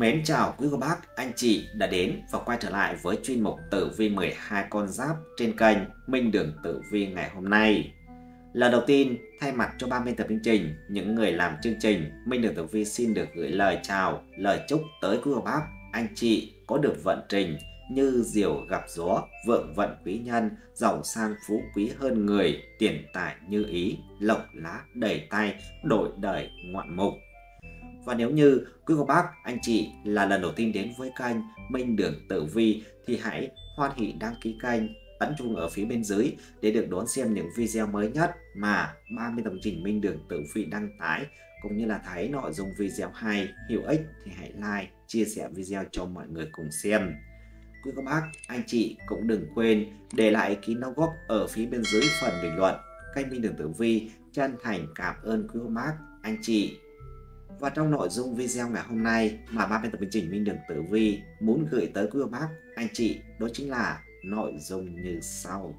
Mến chào quý cô bác, anh chị đã đến và quay trở lại với chuyên mục tử vi 12 con giáp trên kênh Minh Đường Tử Vi ngày hôm nay. Lần đầu tiên, thay mặt cho ban biên tập chương trình, những người làm chương trình, Minh Đường Tử Vi xin được gửi lời chào, lời chúc tới quý cô bác, anh chị có được vận trình như diều gặp gió, vượng vận quý nhân, giàu sang phú quý hơn người, tiền tài như ý, lộc lá đầy tay, đổi đời ngoạn mục. Và nếu như quý cô bác, anh chị là lần đầu tiên đến với kênh Minh Đường Tử Vi thì hãy hoan hỉ đăng ký kênh, ấn chuông ở phía bên dưới để được đón xem những video mới nhất mà ban biên tập chương trình Minh Đường Tử Vi đăng tải, cũng như là thấy nội dung video hay, hữu ích thì hãy like, chia sẻ video cho mọi người cùng xem. Quý cô bác, anh chị cũng đừng quên để lại ý kiến đóng góp ở phía bên dưới phần bình luận. Kênh Minh Đường Tử Vi chân thành cảm ơn quý cô bác, anh chị. Và trong nội dung video ngày hôm nay mà ban biên tập chương trình Minh Đường Tử Vi muốn gửi tới quý cô bác, anh chị đó chính là nội dung như sau.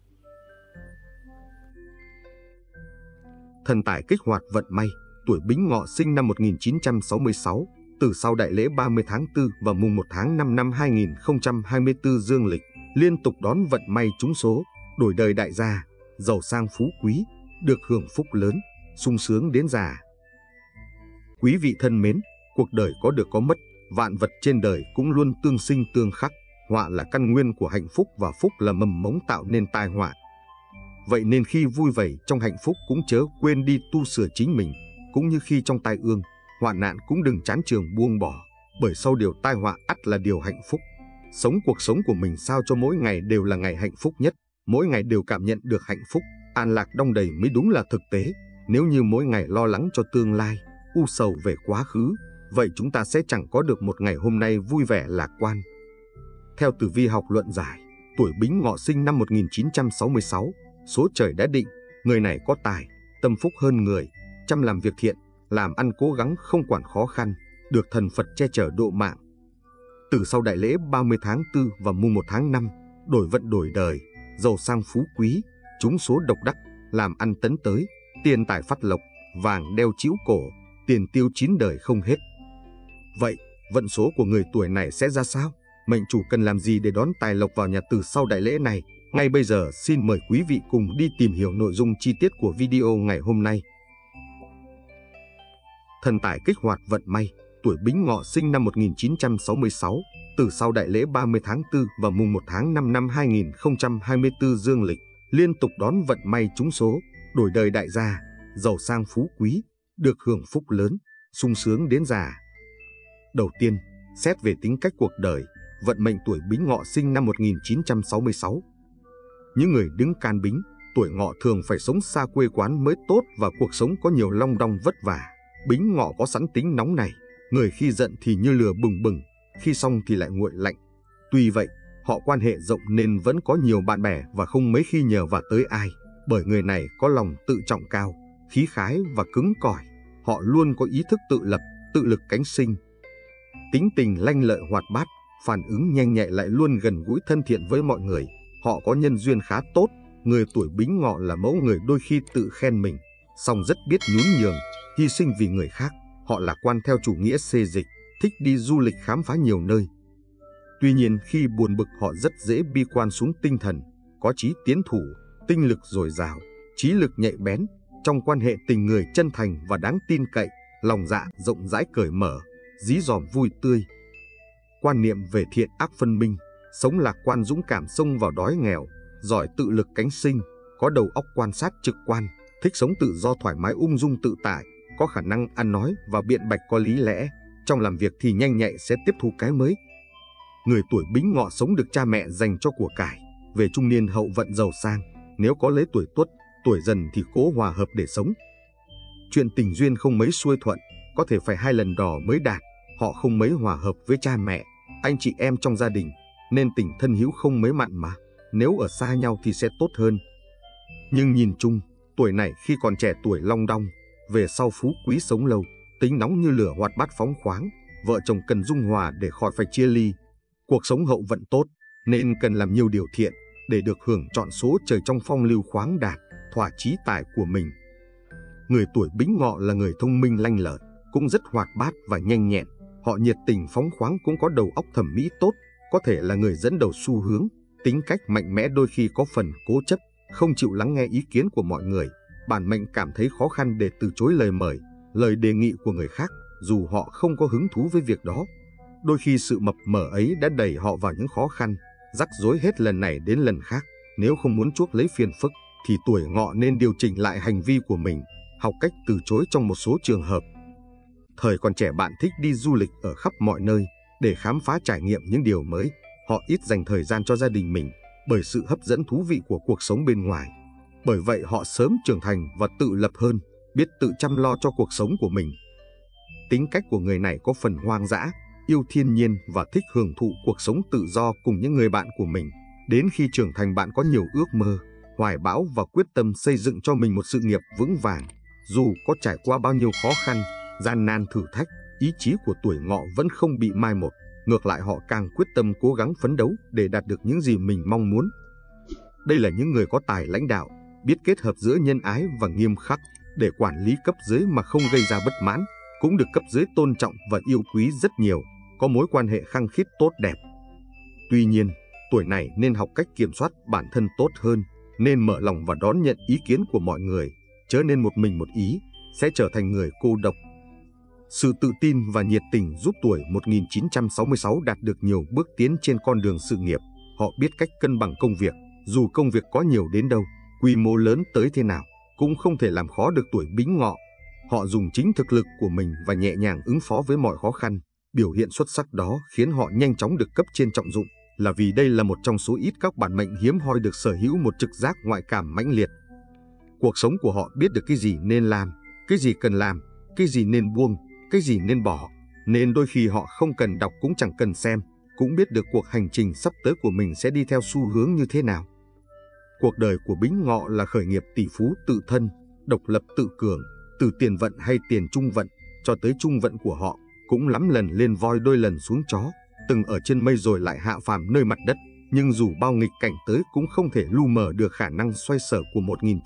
Thần tài kích hoạt vận may, tuổi Bính Ngọ sinh năm 1966, từ sau đại lễ 30 tháng 4 và mùng 1 tháng 5 năm 2024 dương lịch, liên tục đón vận may trúng số, đổi đời đại gia, giàu sang phú quý, được hưởng phúc lớn, sung sướng đến già. Quý vị thân mến, cuộc đời có được có mất, vạn vật trên đời cũng luôn tương sinh tương khắc, họa là căn nguyên của hạnh phúc và phúc là mầm mống tạo nên tai họa. Vậy nên khi vui vẻ trong hạnh phúc cũng chớ quên đi tu sửa chính mình, cũng như khi trong tai ương, hoạn nạn cũng đừng chán chường buông bỏ, bởi sau điều tai họa ắt là điều hạnh phúc. Sống cuộc sống của mình sao cho mỗi ngày đều là ngày hạnh phúc nhất, mỗi ngày đều cảm nhận được hạnh phúc, an lạc đong đầy mới đúng là thực tế. Nếu như mỗi ngày lo lắng cho tương lai, u sầu về quá khứ, vậy chúng ta sẽ chẳng có được một ngày hôm nay vui vẻ lạc quan. Theo tử vi học luận giải, tuổi Bính Ngọ sinh năm 1966, số trời đã định, người này có tài, tâm phúc hơn người, chăm làm việc thiện, làm ăn cố gắng không quản khó khăn, được thần Phật che chở độ mạng. Từ sau đại lễ 30 tháng 4 và mùng 1 tháng 5, đổi vận đổi đời, giàu sang phú quý, trúng số độc đắc, làm ăn tấn tới, tiền tài phát lộc, vàng đeo trĩu cổ, tiền tiêu chín đời không hết. Vậy, vận số của người tuổi này sẽ ra sao? Mệnh chủ cần làm gì để đón tài lộc vào nhà từ sau đại lễ này? Ngay bây giờ xin mời quý vị cùng đi tìm hiểu nội dung chi tiết của video ngày hôm nay. Thần tài kích hoạt vận may, tuổi Bính Ngọ sinh năm 1966, từ sau đại lễ 30 tháng 4 và mùng 1 tháng 5 năm 2024 dương lịch, liên tục đón vận may trúng số, đổi đời đại gia, giàu sang phú quý, được hưởng phúc lớn, sung sướng đến già. Đầu tiên, xét về tính cách cuộc đời, vận mệnh tuổi Bính Ngọ sinh năm 1966. Những người đứng can Bính, tuổi Ngọ thường phải sống xa quê quán mới tốt và cuộc sống có nhiều long đong vất vả. Bính Ngọ có sẵn tính nóng này, người khi giận thì như lửa bừng bừng, khi xong thì lại nguội lạnh. Tuy vậy, họ quan hệ rộng nên vẫn có nhiều bạn bè và không mấy khi nhờ vả tới ai, bởi người này có lòng tự trọng cao, khí khái và cứng cỏi. Họ luôn có ý thức tự lập, tự lực cánh sinh. Tính tình lanh lợi hoạt bát, phản ứng nhanh nhạy lại luôn gần gũi thân thiện với mọi người. Họ có nhân duyên khá tốt. Người tuổi Bính Ngọ là mẫu người đôi khi tự khen mình, song rất biết nhún nhường, hy sinh vì người khác. Họ lạc quan theo chủ nghĩa xê dịch, thích đi du lịch khám phá nhiều nơi. Tuy nhiên khi buồn bực họ rất dễ bi quan xuống tinh thần, có chí tiến thủ, tinh lực dồi dào, trí lực nhạy bén. Trong quan hệ tình người chân thành và đáng tin cậy, lòng dạ rộng rãi cởi mở, dí dỏm vui tươi. Quan niệm về thiện ác phân minh, sống lạc quan dũng cảm xông vào đói nghèo, giỏi tự lực cánh sinh, có đầu óc quan sát trực quan, thích sống tự do thoải mái ung dung tự tại, có khả năng ăn nói và biện bạch có lý lẽ, trong làm việc thì nhanh nhạy sẽ tiếp thu cái mới. Người tuổi Bính Ngọ sống được cha mẹ dành cho của cải, về trung niên hậu vận giàu sang, nếu có lấy tuổi Tuất, tuổi Dần thì cố hòa hợp để sống. Chuyện tình duyên không mấy xuôi thuận, có thể phải 2 lần đò mới đạt. Họ không mấy hòa hợp với cha mẹ, anh chị em trong gia đình, nên tình thân hữu không mấy mặn mà. Nếu ở xa nhau thì sẽ tốt hơn. Nhưng nhìn chung, tuổi này khi còn trẻ tuổi long đong, về sau phú quý sống lâu, tính nóng như lửa hoạt bát phóng khoáng, vợ chồng cần dung hòa để khỏi phải chia ly. Cuộc sống hậu vận tốt, nên cần làm nhiều điều thiện để được hưởng trọn số trời trong phong lưu khoáng đạt, thỏa chí tài của mình. Người tuổi Bính Ngọ là người thông minh lanh lợi, cũng rất hoạt bát và nhanh nhẹn. Họ nhiệt tình phóng khoáng, cũng có đầu óc thẩm mỹ tốt, có thể là người dẫn đầu xu hướng, tính cách mạnh mẽ, đôi khi có phần cố chấp, không chịu lắng nghe ý kiến của mọi người. Bản mệnh cảm thấy khó khăn để từ chối lời mời, lời đề nghị của người khác, dù họ không có hứng thú với việc đó. Đôi khi sự mập mờ ấy đã đẩy họ vào những khó khăn, rắc rối hết lần này đến lần khác. Nếu không muốn chuốc lấy phiền phức, thì tuổi Ngọ nên điều chỉnh lại hành vi của mình, học cách từ chối trong một số trường hợp. Thời còn trẻ, bạn thích đi du lịch ở khắp mọi nơi để khám phá trải nghiệm những điều mới. Họ ít dành thời gian cho gia đình mình bởi sự hấp dẫn thú vị của cuộc sống bên ngoài. Bởi vậy họ sớm trưởng thành và tự lập hơn, biết tự chăm lo cho cuộc sống của mình. Tính cách của người này có phần hoang dã, yêu thiên nhiên và thích hưởng thụ cuộc sống tự do cùng những người bạn của mình. Đến khi trưởng thành, bạn có nhiều ước mơ, hoài bão và quyết tâm xây dựng cho mình một sự nghiệp vững vàng. Dù có trải qua bao nhiêu khó khăn, gian nan thử thách, ý chí của tuổi Ngọ vẫn không bị mai một. Ngược lại, họ càng quyết tâm cố gắng phấn đấu để đạt được những gì mình mong muốn. Đây là những người có tài lãnh đạo, biết kết hợp giữa nhân ái và nghiêm khắc để quản lý cấp dưới mà không gây ra bất mãn, cũng được cấp dưới tôn trọng và yêu quý rất nhiều, có mối quan hệ khăng khít tốt đẹp. Tuy nhiên, tuổi này nên học cách kiểm soát bản thân tốt hơn, nên mở lòng và đón nhận ý kiến của mọi người, chớ nên một mình một ý, sẽ trở thành người cô độc. Sự tự tin và nhiệt tình giúp tuổi 1966 đạt được nhiều bước tiến trên con đường sự nghiệp. Họ biết cách cân bằng công việc, dù công việc có nhiều đến đâu, quy mô lớn tới thế nào, cũng không thể làm khó được tuổi Bính Ngọ. Họ dùng chính thực lực của mình và nhẹ nhàng ứng phó với mọi khó khăn. Biểu hiện xuất sắc đó khiến họ nhanh chóng được cấp trên trọng dụng, là vì đây là một trong số ít các bản mệnh hiếm hoi được sở hữu một trực giác ngoại cảm mãnh liệt. Cuộc sống của họ biết được cái gì nên làm, cái gì cần làm, cái gì nên buông, cái gì nên bỏ, nên đôi khi họ không cần đọc cũng chẳng cần xem, cũng biết được cuộc hành trình sắp tới của mình sẽ đi theo xu hướng như thế nào. Cuộc đời của Bính Ngọ là khởi nghiệp tỷ phú tự thân, độc lập tự cường, từ tiền vận hay tiền trung vận cho tới trung vận của họ cũng lắm lần lên voi đôi lần xuống chó, từng ở trên mây rồi lại hạ phàm nơi mặt đất. Nhưng dù bao nghịch cảnh tới cũng không thể lu mờ được khả năng xoay sở của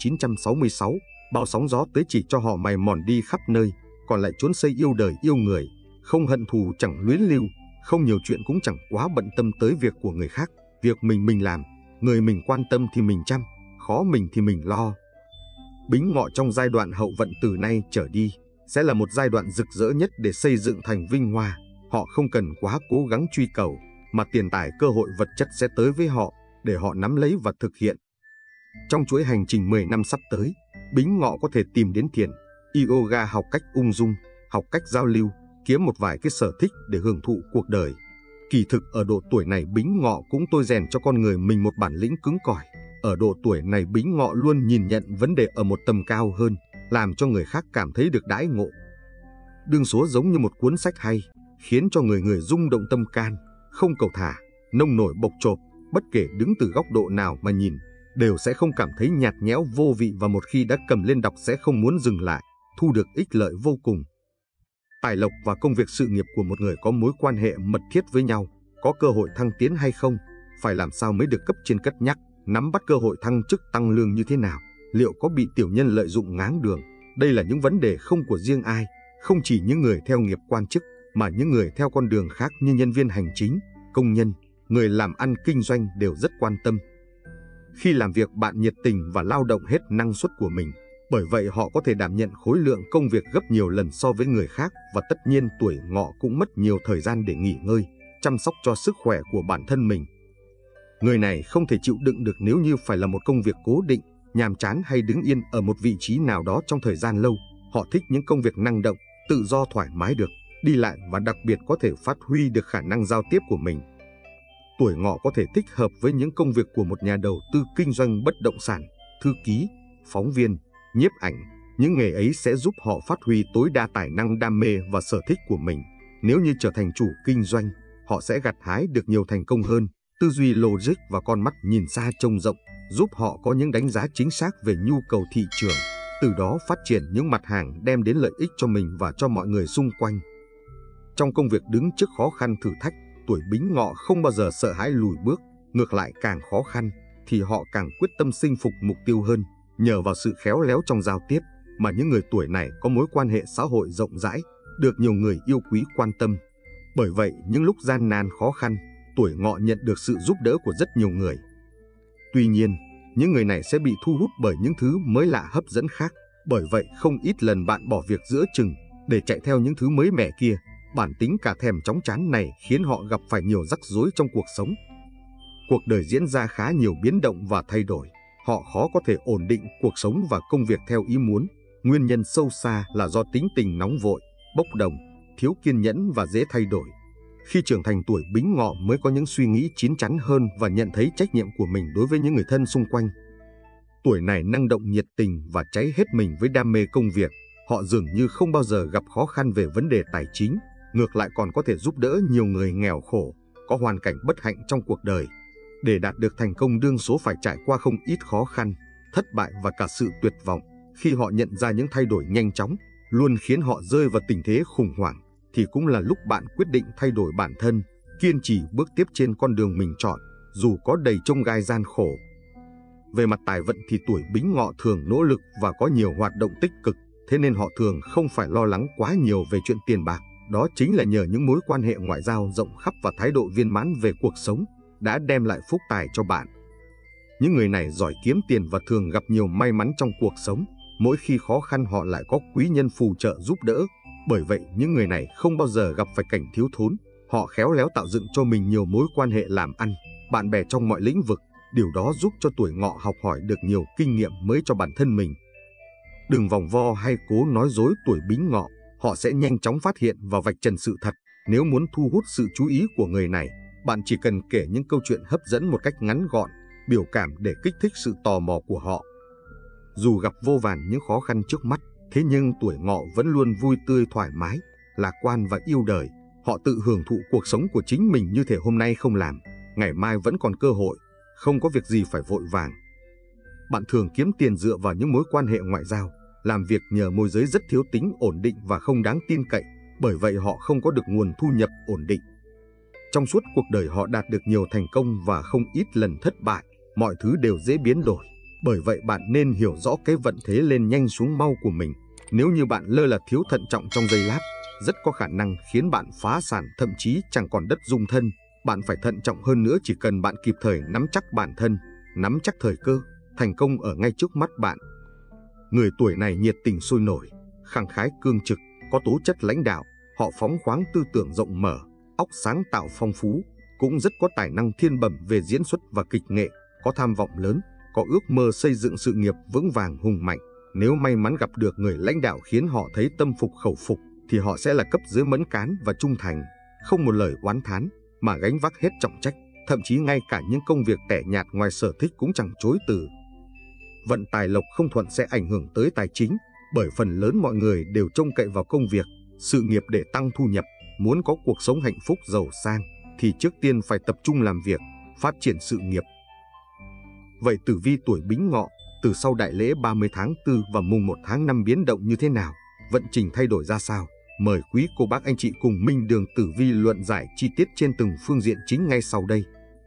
1966. Bão sóng gió tới chỉ cho họ mày mòn đi khắp nơi, còn lại chốn xây yêu đời yêu người, không hận thù chẳng luyến lưu, không nhiều chuyện cũng chẳng quá bận tâm tới việc của người khác. Việc mình làm, người mình quan tâm thì mình chăm, khó mình thì mình lo. Bính Ngọ trong giai đoạn hậu vận từ nay trở đi sẽ là một giai đoạn rực rỡ nhất để xây dựng thành vinh hoa. Họ không cần quá cố gắng truy cầu, mà tiền tài cơ hội vật chất sẽ tới với họ để họ nắm lấy và thực hiện. Trong chuỗi hành trình 10 năm sắp tới, Bính Ngọ có thể tìm đến thiền, yoga, học cách ung dung, học cách giao lưu, kiếm một vài cái sở thích để hưởng thụ cuộc đời. Kỳ thực ở độ tuổi này, Bính Ngọ cũng tôi rèn cho con người mình một bản lĩnh cứng cỏi. Ở độ tuổi này, Bính Ngọ luôn nhìn nhận vấn đề ở một tầm cao hơn, làm cho người khác cảm thấy được đãi ngộ. Đương số giống như một cuốn sách hay, khiến cho người người rung động tâm can, không cầu thả, nông nổi bộc chộp, bất kể đứng từ góc độ nào mà nhìn, đều sẽ không cảm thấy nhạt nhẽo vô vị, và một khi đã cầm lên đọc sẽ không muốn dừng lại, thu được ích lợi vô cùng. Tài lộc và công việc sự nghiệp của một người có mối quan hệ mật thiết với nhau, có cơ hội thăng tiến hay không, phải làm sao mới được cấp trên cất nhắc, nắm bắt cơ hội thăng chức tăng lương như thế nào, liệu có bị tiểu nhân lợi dụng ngáng đường. Đây là những vấn đề không của riêng ai, không chỉ những người theo nghiệp quan chức, mà những người theo con đường khác như nhân viên hành chính, công nhân, người làm ăn kinh doanh đều rất quan tâm. Khi làm việc, bạn nhiệt tình và lao động hết năng suất của mình, bởi vậy họ có thể đảm nhận khối lượng công việc gấp nhiều lần so với người khác, và tất nhiên tuổi Ngọ cũng mất nhiều thời gian để nghỉ ngơi, chăm sóc cho sức khỏe của bản thân mình. Người này không thể chịu đựng được nếu như phải là một công việc cố định, nhàm chán hay đứng yên ở một vị trí nào đó trong thời gian lâu. Họ thích những công việc năng động, tự do thoải mái được đi lại, và đặc biệt có thể phát huy được khả năng giao tiếp của mình. Tuổi Ngọ có thể thích hợp với những công việc của một nhà đầu tư kinh doanh bất động sản, thư ký, phóng viên, nhiếp ảnh. Những nghề ấy sẽ giúp họ phát huy tối đa tài năng, đam mê và sở thích của mình. Nếu như trở thành chủ kinh doanh, họ sẽ gặt hái được nhiều thành công hơn. Tư duy logic và con mắt nhìn xa trông rộng giúp họ có những đánh giá chính xác về nhu cầu thị trường, từ đó phát triển những mặt hàng đem đến lợi ích cho mình và cho mọi người xung quanh. Trong công việc đứng trước khó khăn thử thách, tuổi Bính Ngọ không bao giờ sợ hãi lùi bước, ngược lại càng khó khăn thì họ càng quyết tâm chinh phục mục tiêu hơn. Nhờ vào sự khéo léo trong giao tiếp mà những người tuổi này có mối quan hệ xã hội rộng rãi, được nhiều người yêu quý quan tâm. Bởi vậy, những lúc gian nan khó khăn, tuổi Ngọ nhận được sự giúp đỡ của rất nhiều người. Tuy nhiên, những người này sẽ bị thu hút bởi những thứ mới lạ hấp dẫn khác. Bởi vậy, không ít lần bạn bỏ việc giữa chừng để chạy theo những thứ mới mẻ kia. Bản tính cả thèm chóng chán này khiến họ gặp phải nhiều rắc rối trong cuộc sống. Cuộc đời diễn ra khá nhiều biến động và thay đổi. Họ khó có thể ổn định cuộc sống và công việc theo ý muốn. Nguyên nhân sâu xa là do tính tình nóng vội, bốc đồng, thiếu kiên nhẫn và dễ thay đổi. Khi trưởng thành, tuổi Bính Ngọ mới có những suy nghĩ chín chắn hơn và nhận thấy trách nhiệm của mình đối với những người thân xung quanh. Tuổi này năng động, nhiệt tình và cháy hết mình với đam mê công việc. Họ dường như không bao giờ gặp khó khăn về vấn đề tài chính, ngược lại còn có thể giúp đỡ nhiều người nghèo khổ, có hoàn cảnh bất hạnh trong cuộc đời. Để đạt được thành công, đương số phải trải qua không ít khó khăn, thất bại và cả sự tuyệt vọng. Khi họ nhận ra những thay đổi nhanh chóng luôn khiến họ rơi vào tình thế khủng hoảng, thì cũng là lúc bạn quyết định thay đổi bản thân, kiên trì bước tiếp trên con đường mình chọn, dù có đầy chông gai gian khổ. Về mặt tài vận thì tuổi Bính Ngọ thường nỗ lực và có nhiều hoạt động tích cực, thế nên họ thường không phải lo lắng quá nhiều về chuyện tiền bạc. Đó chính là nhờ những mối quan hệ ngoại giao rộng khắp và thái độ viên mãn về cuộc sống đã đem lại phúc tài cho bạn. Những người này giỏi kiếm tiền và thường gặp nhiều may mắn trong cuộc sống. Mỗi khi khó khăn họ lại có quý nhân phù trợ giúp đỡ. Bởi vậy, những người này không bao giờ gặp phải cảnh thiếu thốn. Họ khéo léo tạo dựng cho mình nhiều mối quan hệ làm ăn, bạn bè trong mọi lĩnh vực. Điều đó giúp cho tuổi Ngọ học hỏi được nhiều kinh nghiệm mới cho bản thân mình. Đừng vòng vo hay cố nói dối tuổi Bính Ngọ, họ sẽ nhanh chóng phát hiện và vạch trần sự thật. Nếu muốn thu hút sự chú ý của người này, bạn chỉ cần kể những câu chuyện hấp dẫn một cách ngắn gọn, biểu cảm để kích thích sự tò mò của họ. Dù gặp vô vàn những khó khăn trước mắt, thế nhưng tuổi Ngọ vẫn luôn vui tươi, thoải mái, lạc quan và yêu đời. Họ tự hưởng thụ cuộc sống của chính mình như thể hôm nay không làm, ngày mai vẫn còn cơ hội, không có việc gì phải vội vàng. Bạn thường kiếm tiền dựa vào những mối quan hệ ngoại giao, làm việc nhờ môi giới rất thiếu tính ổn định và không đáng tin cậy, bởi vậy họ không có được nguồn thu nhập ổn định. Trong suốt cuộc đời họ đạt được nhiều thành công và không ít lần thất bại, mọi thứ đều dễ biến đổi. Bởi vậy bạn nên hiểu rõ cái vận thế lên nhanh xuống mau của mình. Nếu như bạn lơ là thiếu thận trọng trong giây lát, rất có khả năng khiến bạn phá sản, thậm chí chẳng còn đất dung thân. Bạn phải thận trọng hơn nữa, chỉ cần bạn kịp thời nắm chắc bản thân, nắm chắc thời cơ, thành công ở ngay trước mắt bạn. Người tuổi này nhiệt tình sôi nổi, khẳng khái cương trực, có tố chất lãnh đạo. Họ phóng khoáng, tư tưởng rộng mở, óc sáng tạo phong phú, cũng rất có tài năng thiên bẩm về diễn xuất và kịch nghệ, có tham vọng lớn, có ước mơ xây dựng sự nghiệp vững vàng hùng mạnh. Nếu may mắn gặp được người lãnh đạo khiến họ thấy tâm phục khẩu phục, thì họ sẽ là cấp dưới mẫn cán và trung thành, không một lời oán thán, mà gánh vác hết trọng trách, thậm chí ngay cả những công việc tẻ nhạt ngoài sở thích cũng chẳng chối từ. Vận tài lộc không thuận sẽ ảnh hưởng tới tài chính, bởi phần lớn mọi người đều trông cậy vào công việc, sự nghiệp để tăng thu nhập. Muốn có cuộc sống hạnh phúc giàu sang, thì trước tiên phải tập trung làm việc, phát triển sự nghiệp. Vậy tử vi tuổi Bính Ngọ, từ sau đại lễ 30 tháng 4 và mùng 1 tháng 5 biến động như thế nào? Vận trình thay đổi ra sao? Mời quý cô bác anh chị cùng Minh Đường Tử Vi luận giải chi tiết trên từng phương diện chính ngay sau đây.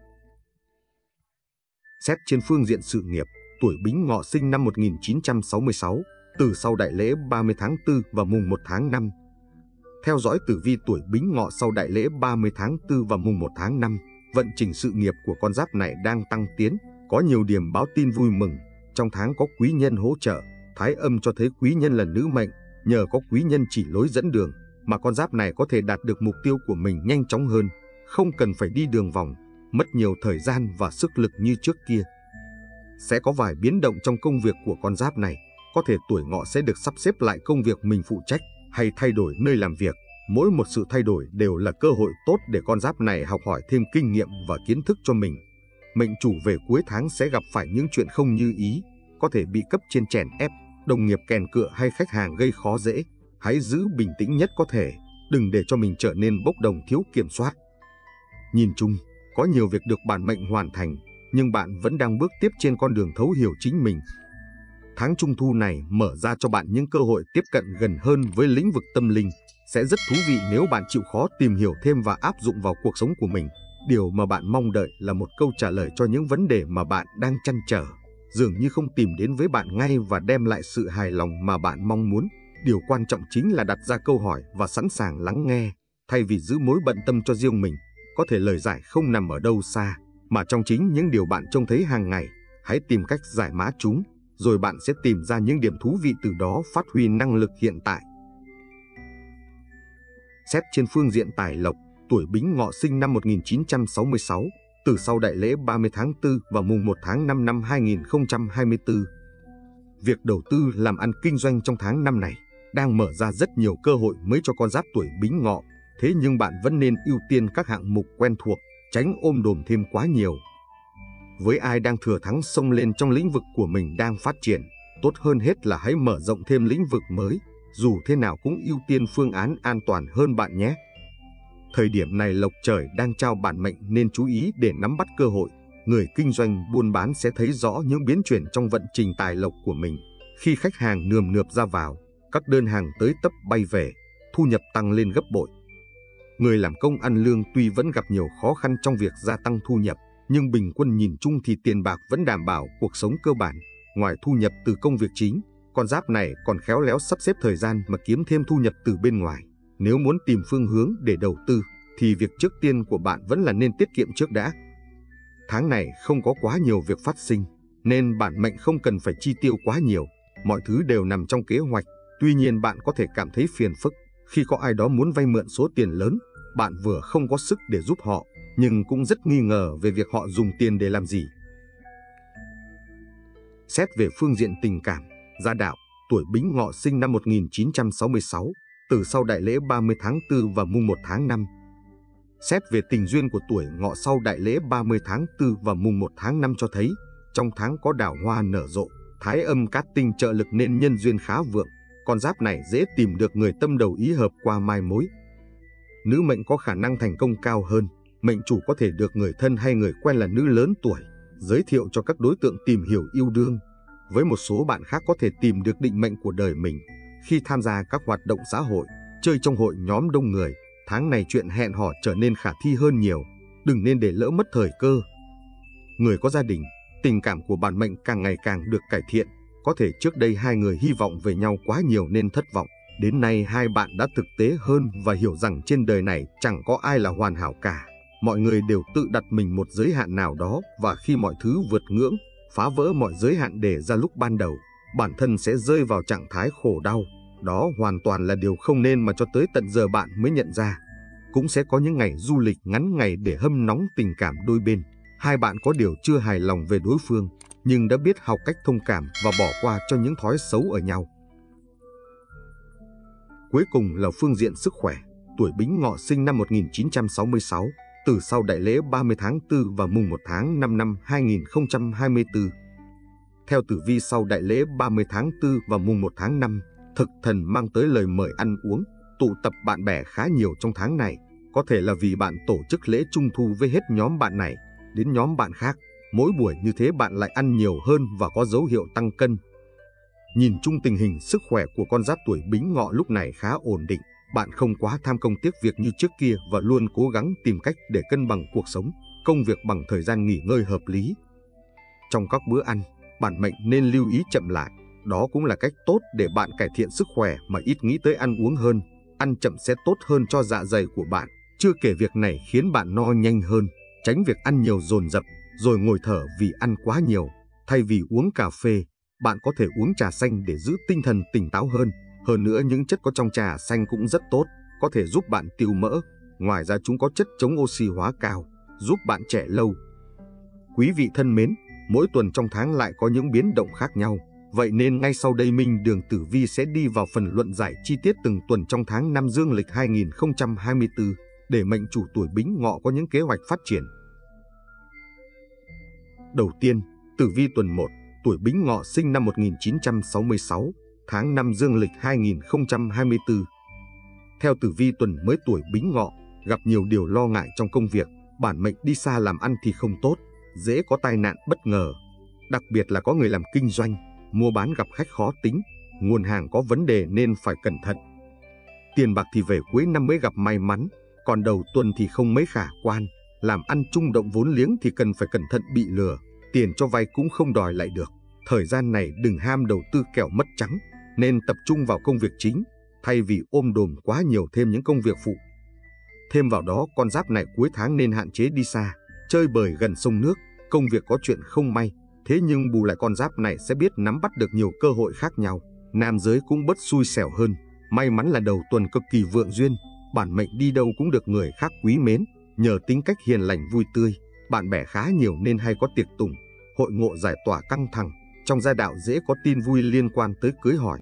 Xét trên phương diện sự nghiệp, tuổi Bính Ngọ sinh năm 1966, từ sau đại lễ 30 tháng 4 và mùng 1 tháng 5. Theo dõi tử vi tuổi Bính Ngọ sau đại lễ 30 tháng 4 và mùng 1 tháng 5, vận trình sự nghiệp của con giáp này đang tăng tiến, có nhiều điểm báo tin vui mừng. Trong tháng có quý nhân hỗ trợ, thái âm cho thấy quý nhân là nữ mệnh, nhờ có quý nhân chỉ lối dẫn đường mà con giáp này có thể đạt được mục tiêu của mình nhanh chóng hơn, không cần phải đi đường vòng, mất nhiều thời gian và sức lực như trước kia. Sẽ có vài biến động trong công việc của con giáp này, có thể tuổi Ngọ sẽ được sắp xếp lại công việc mình phụ trách hay thay đổi nơi làm việc. Mỗi một sự thay đổi đều là cơ hội tốt để con giáp này học hỏi thêm kinh nghiệm và kiến thức cho mình. Mệnh chủ về cuối tháng sẽ gặp phải những chuyện không như ý, có thể bị cấp trên chèn ép, đồng nghiệp kèn cựa hay khách hàng gây khó dễ. Hãy giữ bình tĩnh nhất có thể, đừng để cho mình trở nên bốc đồng, thiếu kiểm soát. Nhìn chung, có nhiều việc được bản mệnh hoàn thành, nhưng bạn vẫn đang bước tiếp trên con đường thấu hiểu chính mình. Tháng Trung Thu này mở ra cho bạn những cơ hội tiếp cận gần hơn với lĩnh vực tâm linh, sẽ rất thú vị nếu bạn chịu khó tìm hiểu thêm và áp dụng vào cuộc sống của mình. Điều mà bạn mong đợi là một câu trả lời cho những vấn đề mà bạn đang trăn trở, dường như không tìm đến với bạn ngay và đem lại sự hài lòng mà bạn mong muốn. Điều quan trọng chính là đặt ra câu hỏi và sẵn sàng lắng nghe. Thay vì giữ mối bận tâm cho riêng mình, có thể lời giải không nằm ở đâu xa, mà trong chính những điều bạn trông thấy hàng ngày. Hãy tìm cách giải mã chúng, rồi bạn sẽ tìm ra những điểm thú vị, từ đó phát huy năng lực hiện tại. Xét trên phương diện tài lộc, tuổi Bính Ngọ sinh năm 1966, từ sau đại lễ 30 tháng 4 và mùng 1 tháng 5 năm 2024. Việc đầu tư làm ăn kinh doanh trong tháng năm này đang mở ra rất nhiều cơ hội mới cho con giáp tuổi Bính Ngọ, thế nhưng bạn vẫn nên ưu tiên các hạng mục quen thuộc, tránh ôm đồm thêm quá nhiều. Với ai đang thừa thắng xông lên trong lĩnh vực của mình đang phát triển, tốt hơn hết là hãy mở rộng thêm lĩnh vực mới, dù thế nào cũng ưu tiên phương án an toàn hơn bạn nhé. Thời điểm này lộc trời đang trao bản mệnh nên chú ý để nắm bắt cơ hội. Người kinh doanh buôn bán sẽ thấy rõ những biến chuyển trong vận trình tài lộc của mình. Khi khách hàng nườm nượp ra vào, các đơn hàng tới tấp bay về, thu nhập tăng lên gấp bội. Người làm công ăn lương tuy vẫn gặp nhiều khó khăn trong việc gia tăng thu nhập, nhưng bình quân nhìn chung thì tiền bạc vẫn đảm bảo cuộc sống cơ bản. Ngoài thu nhập từ công việc chính, con giáp này còn khéo léo sắp xếp thời gian mà kiếm thêm thu nhập từ bên ngoài. Nếu muốn tìm phương hướng để đầu tư, thì việc trước tiên của bạn vẫn là nên tiết kiệm trước đã. Tháng này không có quá nhiều việc phát sinh, nên bản mệnh không cần phải chi tiêu quá nhiều. Mọi thứ đều nằm trong kế hoạch. Tuy nhiên bạn có thể cảm thấy phiền phức khi có ai đó muốn vay mượn số tiền lớn. Bạn vừa không có sức để giúp họ, nhưng cũng rất nghi ngờ về việc họ dùng tiền để làm gì. Xét về phương diện tình cảm, gia đạo, tuổi Bính Ngọ sinh năm 1966, từ sau đại lễ 30 tháng 4 và mùng 1 tháng 5. Xét về tình duyên của tuổi Ngọ sau đại lễ 30 tháng 4 và mùng 1 tháng 5 cho thấy, trong tháng có đào hoa nở rộ, thái âm cát tinh trợ lực nên nhân duyên khá vượng. Con giáp này dễ tìm được người tâm đầu ý hợp qua mai mối. Nữ mệnh có khả năng thành công cao hơn, mệnh chủ có thể được người thân hay người quen là nữ lớn tuổi giới thiệu cho các đối tượng tìm hiểu yêu đương. Với một số bạn khác có thể tìm được định mệnh của đời mình khi tham gia các hoạt động xã hội, chơi trong hội nhóm đông người. Tháng này chuyện hẹn hò trở nên khả thi hơn nhiều, đừng nên để lỡ mất thời cơ. Người có gia đình, tình cảm của bản mệnh càng ngày càng được cải thiện. Có thể trước đây hai người hy vọng về nhau quá nhiều nên thất vọng. Đến nay hai bạn đã thực tế hơn và hiểu rằng trên đời này chẳng có ai là hoàn hảo cả. Mọi người đều tự đặt mình một giới hạn nào đó, và khi mọi thứ vượt ngưỡng, phá vỡ mọi giới hạn đề ra lúc ban đầu, bản thân sẽ rơi vào trạng thái khổ đau. Đó hoàn toàn là điều không nên mà cho tới tận giờ bạn mới nhận ra. Cũng sẽ có những ngày du lịch ngắn ngày để hâm nóng tình cảm đôi bên. Hai bạn có điều chưa hài lòng về đối phương, nhưng đã biết học cách thông cảm và bỏ qua cho những thói xấu ở nhau. Cuối cùng là phương diện sức khỏe, tuổi Bính Ngọ sinh năm 1966, từ sau đại lễ 30 tháng 4 và mùng 1 tháng 5 năm 2024. Theo tử vi sau đại lễ 30 tháng 4 và mùng 1 tháng 5, thực thần mang tới lời mời ăn uống, tụ tập bạn bè khá nhiều trong tháng này. Có thể là vì bạn tổ chức lễ trung thu với hết nhóm bạn này đến nhóm bạn khác. Mỗi buổi như thế bạn lại ăn nhiều hơn và có dấu hiệu tăng cân. Nhìn chung tình hình sức khỏe của con giáp tuổi Bính Ngọ lúc này khá ổn định. Bạn không quá tham công tiếc việc như trước kia và luôn cố gắng tìm cách để cân bằng cuộc sống, công việc bằng thời gian nghỉ ngơi hợp lý. Trong các bữa ăn, bản mệnh nên lưu ý chậm lại. Đó cũng là cách tốt để bạn cải thiện sức khỏe mà ít nghĩ tới ăn uống hơn. Ăn chậm sẽ tốt hơn cho dạ dày của bạn. Chưa kể việc này khiến bạn no nhanh hơn. Tránh việc ăn nhiều dồn dập rồi ngồi thở vì ăn quá nhiều. Thay vì uống cà phê, bạn có thể uống trà xanh để giữ tinh thần tỉnh táo hơn. Hơn nữa, những chất có trong trà xanh cũng rất tốt, có thể giúp bạn tiêu mỡ. Ngoài ra chúng có chất chống oxy hóa cao, giúp bạn trẻ lâu. Quý vị thân mến, mỗi tuần trong tháng lại có những biến động khác nhau. Vậy nên ngay sau đây Minh Đường Tử Vi sẽ đi vào phần luận giải chi tiết từng tuần trong tháng 5 dương lịch 2024 để mệnh chủ tuổi Bính Ngọ có những kế hoạch phát triển. Đầu tiên, tử vi tuần 1, tuổi Bính Ngọ sinh năm 1966, tháng 5 dương lịch 2024. Theo tử vi tuần mới tuổi Bính Ngọ, gặp nhiều điều lo ngại trong công việc, bản mệnh đi xa làm ăn thì không tốt, dễ có tai nạn bất ngờ. Đặc biệt là có người làm kinh doanh, mua bán gặp khách khó tính, nguồn hàng có vấn đề nên phải cẩn thận. Tiền bạc thì về cuối năm mới gặp may mắn, còn đầu tuần thì không mấy khả quan. Làm ăn chung động vốn liếng thì cần phải cẩn thận bị lừa, tiền cho vay cũng không đòi lại được. Thời gian này đừng ham đầu tư kẻo mất trắng, nên tập trung vào công việc chính, thay vì ôm đồm quá nhiều thêm những công việc phụ. Thêm vào đó con giáp này cuối tháng nên hạn chế đi xa, chơi bời gần sông nước, công việc có chuyện không may. Thế nhưng bù lại con giáp này sẽ biết nắm bắt được nhiều cơ hội khác nhau. Nam giới cũng bớt xui xẻo hơn. May mắn là đầu tuần cực kỳ vượng duyên, bản mệnh đi đâu cũng được người khác quý mến. Nhờ tính cách hiền lành vui tươi, bạn bè khá nhiều nên hay có tiệc tùng, hội ngộ giải tỏa căng thẳng. Trong gia đạo dễ có tin vui liên quan tới cưới hỏi.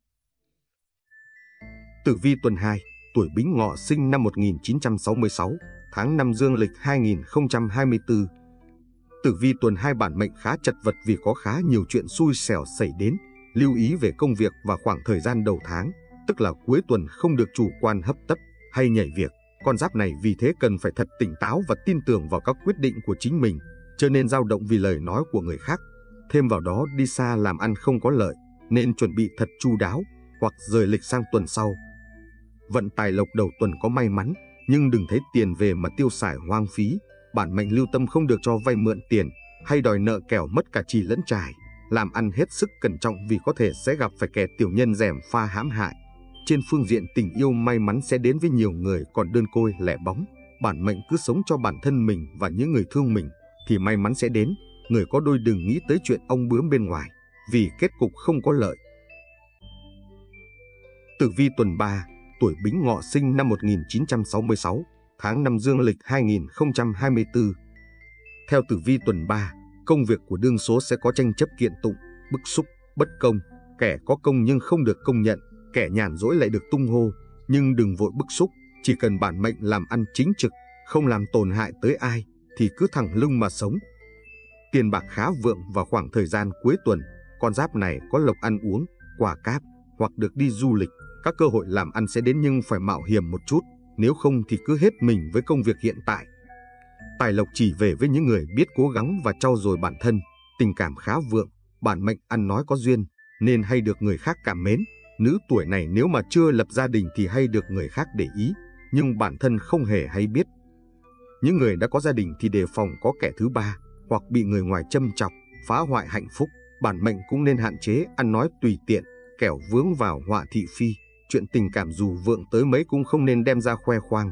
Tử vi tuần 2, tuổi Bính Ngọ, sinh năm 1966, tháng 5 dương lịch 2024. Tử vi tuần 2 bản mệnh khá chật vật vì có khá nhiều chuyện xui xẻo xảy đến. Lưu ý về công việc và khoảng thời gian đầu tháng, tức là cuối tuần không được chủ quan hấp tấp hay nhảy việc. Con giáp này vì thế cần phải thật tỉnh táo và tin tưởng vào các quyết định của chính mình, trở nên dao động vì lời nói của người khác. Thêm vào đó đi xa làm ăn không có lợi, nên chuẩn bị thật chu đáo hoặc rời lịch sang tuần sau. Vận tài lộc đầu tuần có may mắn, nhưng đừng thấy tiền về mà tiêu xài hoang phí. Bản mệnh lưu tâm không được cho vay mượn tiền hay đòi nợ kẻo mất cả trì lẫn trải. Làm ăn hết sức cẩn trọng vì có thể sẽ gặp phải kẻ tiểu nhân gièm pha hãm hại. Trên phương diện tình yêu, may mắn sẽ đến với nhiều người, còn đơn côi lẻ bóng, bản mệnh cứ sống cho bản thân mình và những người thương mình thì may mắn sẽ đến. Người có đôi đừng nghĩ tới chuyện ong bướm bên ngoài, vì kết cục không có lợi. Tử vi tuần 3, tuổi Bính Ngọ, sinh năm 1966, tháng 5 dương lịch 2024. Theo tử vi tuần 3, công việc của đương số sẽ có tranh chấp kiện tụng, bức xúc, bất công. Kẻ có công nhưng không được công nhận, kẻ nhàn rỗi lại được tung hô. Nhưng đừng vội bức xúc, chỉ cần bản mệnh làm ăn chính trực, không làm tổn hại tới ai, thì cứ thẳng lưng mà sống. Tiền bạc khá vượng vào khoảng thời gian cuối tuần. Con giáp này có lộc ăn uống, quà cáp hoặc được đi du lịch. Các cơ hội làm ăn sẽ đến nhưng phải mạo hiểm một chút, nếu không thì cứ hết mình với công việc hiện tại. Tài lộc chỉ về với những người biết cố gắng và trau dồi bản thân. Tình cảm khá vượng, bản mệnh ăn nói có duyên nên hay được người khác cảm mến. Nữ tuổi này nếu mà chưa lập gia đình thì hay được người khác để ý, nhưng bản thân không hề hay biết. Những người đã có gia đình thì đề phòng có kẻ thứ ba hoặc bị người ngoài châm chọc, phá hoại hạnh phúc. Bản mệnh cũng nên hạn chế ăn nói tùy tiện, kẻo vướng vào họa thị phi. Chuyện tình cảm dù vượng tới mấy cũng không nên đem ra khoe khoang.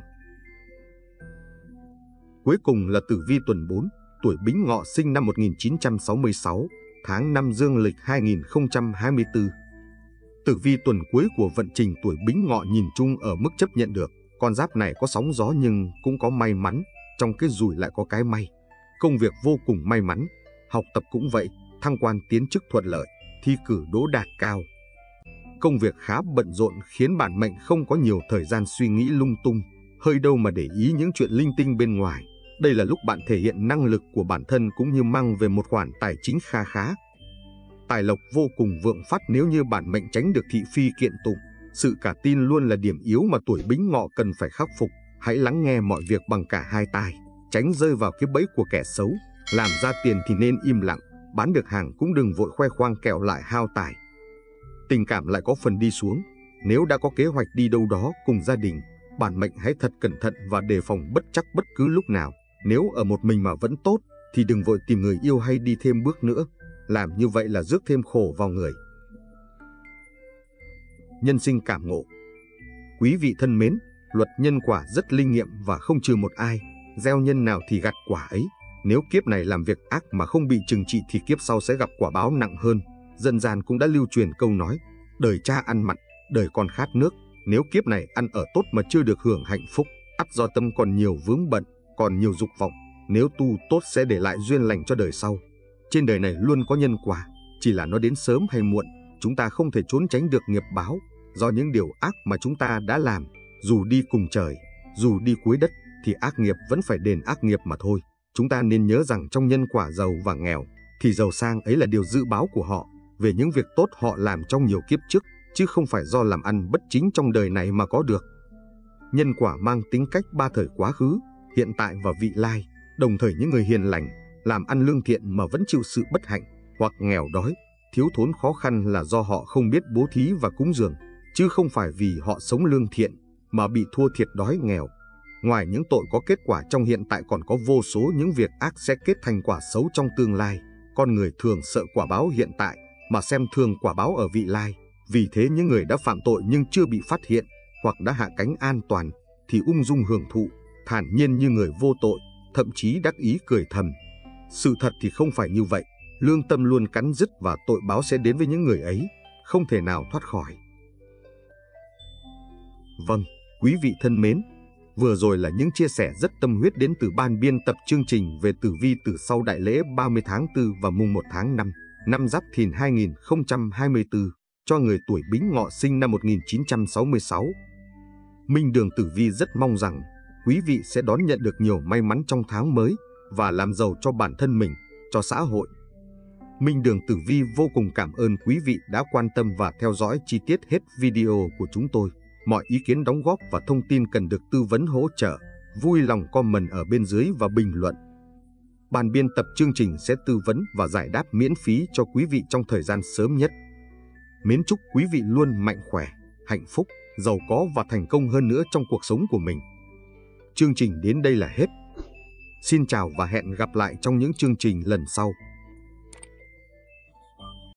Cuối cùng là tử vi tuần 4, tuổi Bính Ngọ, sinh năm 1966, tháng 5 dương lịch 2024. Tử vi tuần cuối của vận trình tuổi Bính Ngọ nhìn chung ở mức chấp nhận được. Con giáp này có sóng gió nhưng cũng có may mắn, trong cái rủi lại có cái may. Công việc vô cùng may mắn, học tập cũng vậy, thăng quan tiến chức thuận lợi, thi cử đỗ đạt cao. Công việc khá bận rộn khiến bản mệnh không có nhiều thời gian suy nghĩ lung tung, hơi đâu mà để ý những chuyện linh tinh bên ngoài. Đây là lúc bạn thể hiện năng lực của bản thân cũng như mang về một khoản tài chính kha khá. Tài lộc vô cùng vượng phát nếu như bản mệnh tránh được thị phi kiện tụng. Sự cả tin luôn là điểm yếu mà tuổi Bính Ngọ cần phải khắc phục. Hãy lắng nghe mọi việc bằng cả hai tai, tránh rơi vào cái bẫy của kẻ xấu. Làm ra tiền thì nên im lặng, bán được hàng cũng đừng vội khoe khoang kẻo lại hao tài. Tình cảm lại có phần đi xuống. Nếu đã có kế hoạch đi đâu đó cùng gia đình, bản mệnh hãy thật cẩn thận và đề phòng bất trắc bất cứ lúc nào. Nếu ở một mình mà vẫn tốt thì đừng vội tìm người yêu hay đi thêm bước nữa. Làm như vậy là rước thêm khổ vào người. Nhân sinh cảm ngộ. Quý vị thân mến, luật nhân quả rất linh nghiệm và không trừ một ai. Gieo nhân nào thì gặt quả ấy. Nếu kiếp này làm việc ác mà không bị trừng trị thì kiếp sau sẽ gặp quả báo nặng hơn. Dân gian cũng đã lưu truyền câu nói, đời cha ăn mặn, đời con khát nước. Nếu kiếp này ăn ở tốt mà chưa được hưởng hạnh phúc, ắt do tâm còn nhiều vướng bận, còn nhiều dục vọng. Nếu tu tốt sẽ để lại duyên lành cho đời sau. Trên đời này luôn có nhân quả, chỉ là nó đến sớm hay muộn, chúng ta không thể trốn tránh được nghiệp báo. Do những điều ác mà chúng ta đã làm, dù đi cùng trời, dù đi cuối đất, thì ác nghiệp vẫn phải đền ác nghiệp mà thôi. Chúng ta nên nhớ rằng trong nhân quả giàu và nghèo, thì giàu sang ấy là điều dự báo của họ về những việc tốt họ làm trong nhiều kiếp trước, chứ không phải do làm ăn bất chính trong đời này mà có được. Nhân quả mang tính cách ba thời quá khứ, hiện tại và vị lai. Đồng thời những người hiền lành, làm ăn lương thiện mà vẫn chịu sự bất hạnh, hoặc nghèo đói, thiếu thốn khó khăn là do họ không biết bố thí và cúng dường, chứ không phải vì họ sống lương thiện mà bị thua thiệt đói nghèo. Ngoài những tội có kết quả trong hiện tại còn có vô số những việc ác sẽ kết thành quả xấu trong tương lai. Con người thường sợ quả báo hiện tại mà xem thường quả báo ở vị lai. Vì thế những người đã phạm tội nhưng chưa bị phát hiện hoặc đã hạ cánh an toàn thì ung dung hưởng thụ, thản nhiên như người vô tội, thậm chí đắc ý cười thầm. Sự thật thì không phải như vậy, lương tâm luôn cắn rứt và tội báo sẽ đến với những người ấy, không thể nào thoát khỏi. Vâng, quý vị thân mến, vừa rồi là những chia sẻ rất tâm huyết đến từ ban biên tập chương trình về tử vi từ sau đại lễ 30 tháng 4 và mùng 1 tháng 5, năm Giáp Thìn 2024, cho người tuổi Bính Ngọ sinh năm 1966. Minh Đường Tử Vi rất mong rằng quý vị sẽ đón nhận được nhiều may mắn trong tháng mới và làm giàu cho bản thân mình, cho xã hội. Minh Đường Tử Vi vô cùng cảm ơn quý vị đã quan tâm và theo dõi chi tiết hết video của chúng tôi. Mọi ý kiến đóng góp và thông tin cần được tư vấn hỗ trợ, vui lòng comment ở bên dưới và bình luận. Ban biên tập chương trình sẽ tư vấn và giải đáp miễn phí cho quý vị trong thời gian sớm nhất. Mến chúc quý vị luôn mạnh khỏe, hạnh phúc, giàu có và thành công hơn nữa trong cuộc sống của mình. Chương trình đến đây là hết. Xin chào và hẹn gặp lại trong những chương trình lần sau.